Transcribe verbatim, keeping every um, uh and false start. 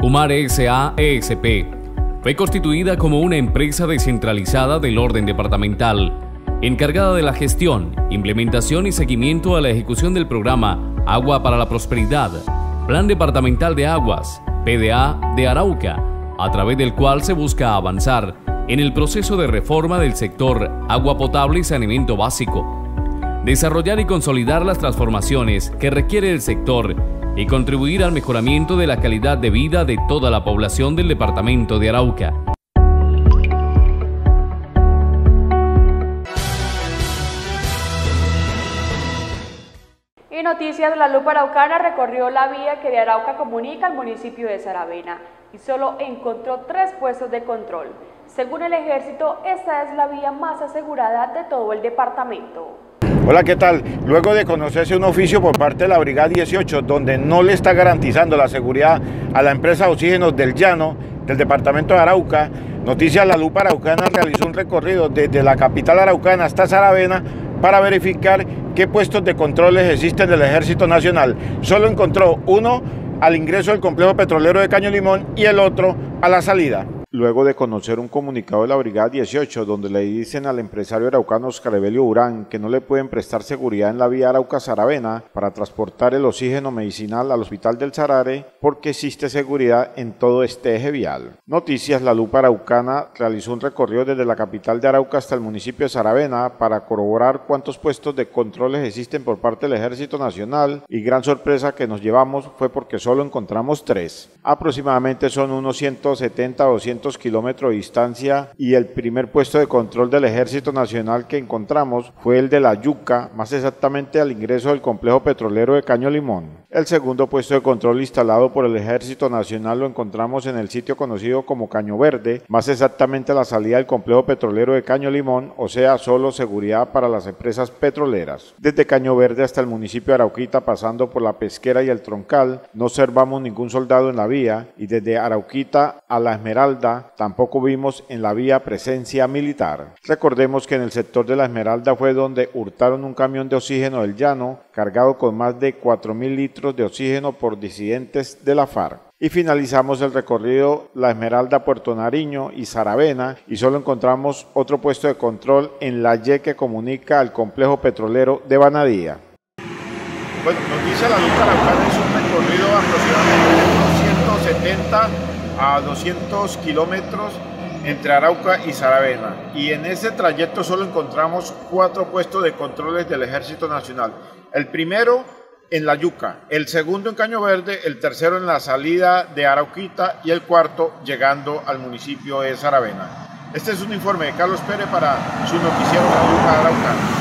Umare S A E S P fue constituida como una empresa descentralizada del orden departamental, encargada de la gestión, implementación y seguimiento a la ejecución del programa Agua para la Prosperidad, Plan Departamental de Aguas, P D A de Arauca, a través del cual se busca avanzar en el proceso de reforma del sector agua potable y saneamiento básico, desarrollar y consolidar las transformaciones que requiere el sector y contribuir al mejoramiento de la calidad de vida de toda la población del departamento de Arauca. Y Noticias, la Lupa Araucana recorrió la vía que de Arauca comunica al municipio de Saravena y solo encontró tres puestos de control. Según el Ejército, esta es la vía más asegurada de todo el departamento. Hola, ¿qué tal? Luego de conocerse un oficio por parte de la Brigada dieciocho donde no le está garantizando la seguridad a la empresa Oxígenos del Llano del departamento de Arauca, Noticias La Lupa Araucana realizó un recorrido desde la capital araucana hasta Saravena para verificar qué puestos de controles existen del Ejército Nacional. Solo encontró uno al ingreso del complejo petrolero de Caño Limón y el otro a la salida. Luego de conocer un comunicado de la Brigada dieciocho donde le dicen al empresario araucano Oscar Evelio Urán que no le pueden prestar seguridad en la vía Arauca-Saravena para transportar el oxígeno medicinal al Hospital del Sarare porque existe seguridad en todo este eje vial. Noticias La Lupa Araucana realizó un recorrido desde la capital de Arauca hasta el municipio de Saravena para corroborar cuántos puestos de controles existen por parte del Ejército Nacional y gran sorpresa que nos llevamos fue porque solo encontramos tres. Aproximadamente son unos ciento setenta o doscientos kilómetros de distancia y el primer puesto de control del Ejército Nacional que encontramos fue el de La Yuca, más exactamente al ingreso del complejo petrolero de Caño Limón. El segundo puesto de control instalado por el Ejército Nacional lo encontramos en el sitio conocido como Caño Verde, más exactamente a la salida del complejo petrolero de Caño Limón, o sea, solo seguridad para las empresas petroleras. Desde Caño Verde hasta el municipio de Arauquita, pasando por la Pesquera y el Troncal, no observamos ningún soldado en la vía y desde Arauquita a La Esmeralda tampoco vimos en la vía presencia militar. Recordemos que en el sector de La Esmeralda fue donde hurtaron un camión de oxígeno del Llano cargado con más de cuatro mil litros de oxígeno por disidentes de la FARC. Y finalizamos el recorrido La Esmeralda, Puerto Nariño y Saravena y solo encontramos otro puesto de control en la Y que comunica al complejo petrolero de Banadía. Bueno, nos dice La Lupa Araucana es un recorrido aproximadamente de unos ciento setenta a doscientos kilómetros entre Arauca y Saravena, y en ese trayecto solo encontramos cuatro puestos de controles del Ejército Nacional. El primero en La Yuca, el segundo en Caño Verde, el tercero en la salida de Arauquita y el cuarto llegando al municipio de Saravena. Este es un informe de Carlos Pérez para su noticiero La Lupa Araucana.